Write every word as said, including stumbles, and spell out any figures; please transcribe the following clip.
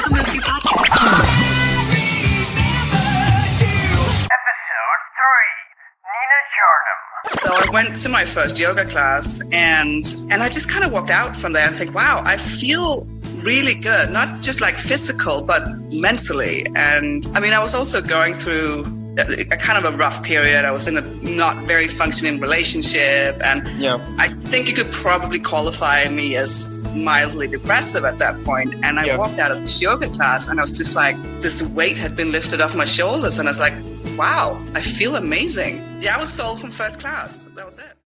Yoga Movie Podcast. Episode three, Nina Jarnum. So I went to my first yoga class and and I just kind of walked out from there and think, wow, I feel really good, not just like physical, but mentally. And I mean, I was also going through a, a kind of a rough period. I was in a not very functioning relationship. And yeah. I think you could probably qualify me as mildly depressive at that point. And I yeah. walked out of this yoga class and I was just like, this weight had been lifted off my shoulders. And I was like, wow, I feel amazing. Yeah, I was sold from first class. That was it.